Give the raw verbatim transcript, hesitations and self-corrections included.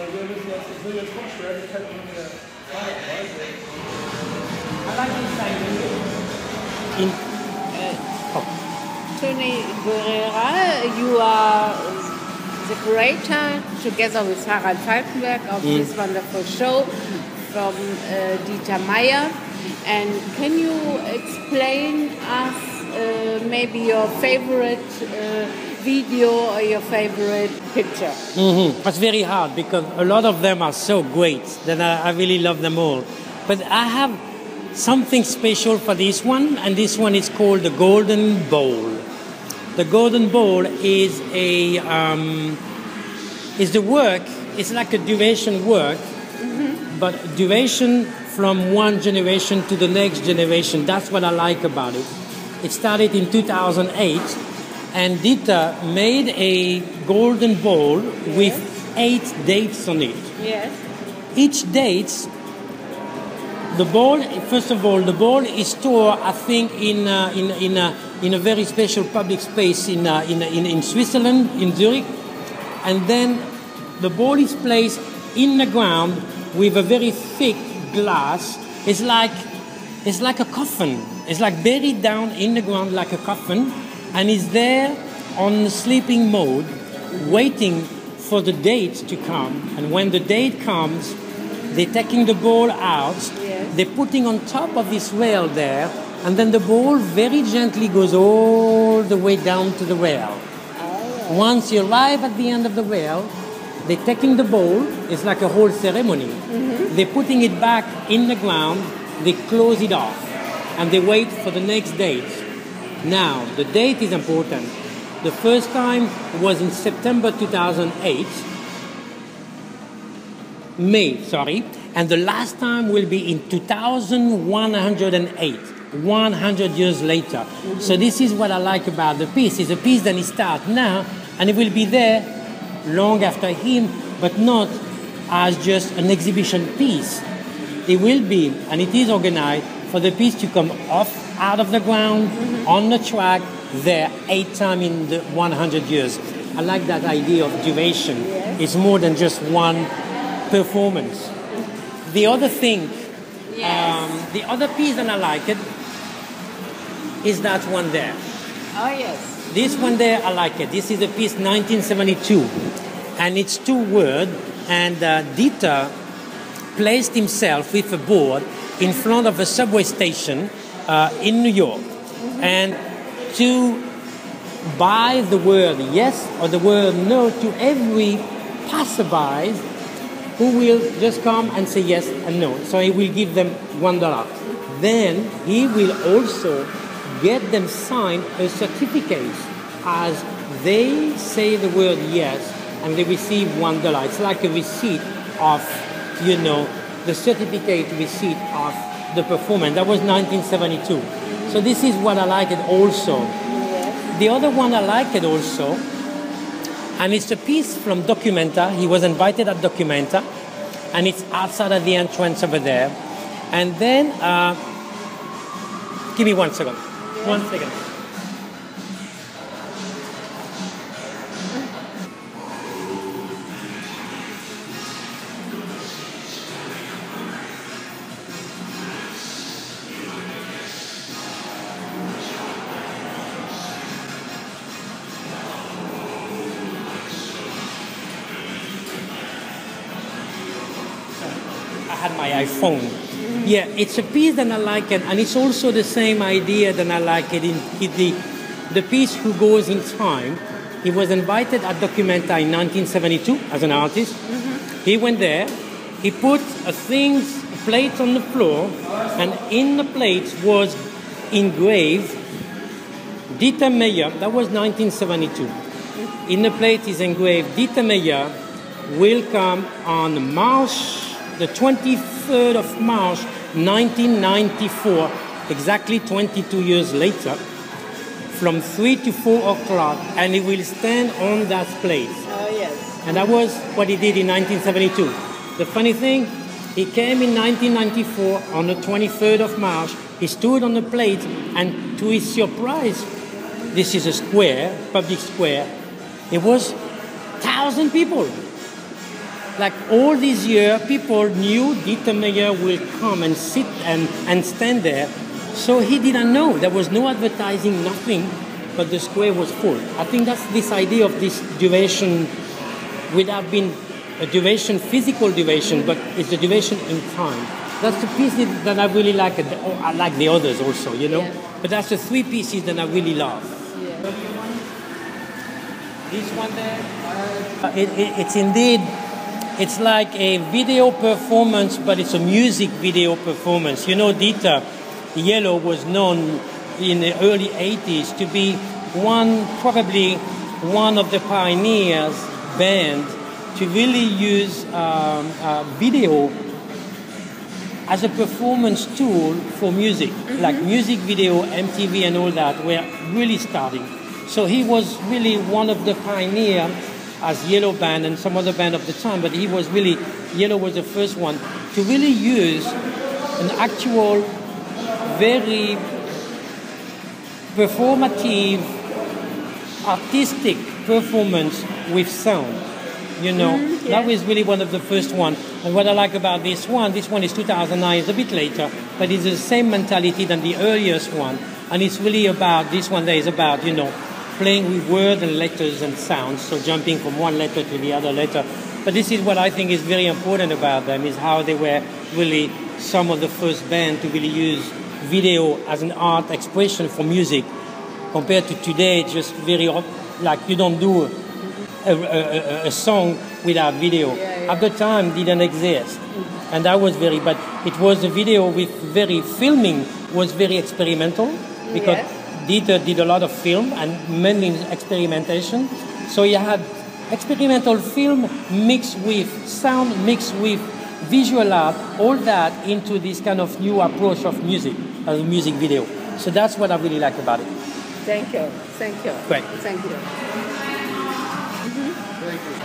wir müssen jetzt, ich will jetzt vorstellen, ich hätte mir I like this side. In uh, oh. Tony Guerrero, you are the creator, together with Harald Falkenberg, of mm. this wonderful show from uh, Dieter Meier. And can you explain us uh, maybe your favorite uh, video or your favorite picture? Mm-hmm. It's very hard because a lot of them are so great that I, I really love them all. But I have something special for this one, and this one is called the Golden Bowl. The Golden Bowl is a um, is the work. It's like a duration work, mm-hmm. but duration from one generation to the next generation. That's what I like about it. It started in two thousand eight, and Dieter made a golden bowl yes. with eight dates on it. Yes. Each date. The ball, first of all, the ball is stored, I think, in uh, in in a in a very special public space in uh, in, in in Switzerland, in Zurich, and then the ball is placed in the ground with a very thick glass. It's like it's like a coffin. It's like buried down in the ground like a coffin, and is there on sleeping mode, waiting for the date to come. And when the date comes, they're taking the ball out. Yes. They're putting on top of this rail there, and then the ball very gently goes all the way down to the rail. Oh. Once you arrive at the end of the rail, they're taking the ball. It's like a whole ceremony. Mm-hmm. They're putting it back in the ground. They close it off, and they wait for the next date. Now, the date is important. The first time was in September two thousand eight. May, sorry, and the last time will be in two thousand one hundred eight, one hundred years later. Mm-hmm. So this is what I like about the piece. It's a piece that is started now, and it will be there long after him, but not as just an exhibition piece. It will be, and it is organized, for the piece to come off, out of the ground, mm-hmm. on the track, there, eight times in the one hundred years. I like that idea of duration. Yes. It's more than just one performance. The other thing, yes. um, the other piece that I like it is that one there. Oh yes. This mm-hmm. one there, I like it. This is a piece nineteen seventy-two, and it's two word. And uh, Dieter placed himself with a board in front of a subway station uh, in New York, mm-hmm. and to buy the word yes or the word no to every passerby who will just come and say yes and no. So he will give them one dollar. Then he will also get them sign a certificate as they say the word yes and they receive one dollar. It's like a receipt of, you know, the certificate receipt of the performance. That was nineteen seventy-two. So this is what I like it also. The other one I like it also, and it's a piece from Documenta. He was invited at Documenta, and it's outside of the entrance over there. And then, uh, give me one second. One second. Had my iPhone. Mm-hmm. Yeah, it's a piece that I like it, and it's also the same idea that I like it in, in the the piece Who Goes in Time. He was invited at Documenta in nineteen seventy-two as an artist. Mm-hmm. He went there, he put a thing, a plate on the floor, and in the plate was engraved Dieter Meier. That was nineteen seventy-two. Mm-hmm. In the plate is engraved Dieter Meier will come on March the twenty-third of March, nineteen ninety-four, exactly twenty-two years later, from three to four o'clock, and he will stand on that plate. Oh, yes. And that was what he did in nineteen seventy-two. The funny thing, he came in nineteen ninety-four on the twenty-third of March, he stood on the plate, and to his surprise, this is a square, public square, it was one thousand people. like all these years, people knew Dieter Meier will come and sit and, and stand there. So he didn't know. There was no advertising, nothing, but the square was full. I think that's this idea of this duration without being a duration, physical duration, but it's the duration in time. That's the piece that I really like. I like the others also, you know. Yeah. But that's the three pieces that I really love. Yeah. This one there, uh, it, it, it's indeed, it's like a video performance, but it's a music video performance. You know, Dieter Yello was known in the early eighties to be one, probably one of the pioneers band to really use um, uh, video as a performance tool for music. Mm-hmm. Like music video, M T V and all that were really starting. So he was really one of the pioneers as Yello band and some other band of the time, but he was really, Yello was the first one to really use an actual, very performative, artistic performance with sound. You know, mm, yeah. That was really one of the first ones. And what I like about this one, this one is two thousand nine, it's a bit later, but it's the same mentality than the earliest one. And it's really about, this one there is about, you know, playing with words and letters and sounds, so jumping from one letter to the other letter. But this is what I think is very important about them, is how they were really some of the first band to really use video as an art expression for music, compared to today, just very, like you don't do a, a, a, a song without video. Yeah, yeah. At the time, didn't exist. And that was very, but it was a video with very, filming was very experimental, because Yes. Dieter did a lot of film and mainly experimentation. So you had experimental film mixed with sound, mixed with visual art, all that into this kind of new approach of music, as a music video. So that's what I really like about it. Thank you. Thank you. Great. Thank you. Mm-hmm. Thank you.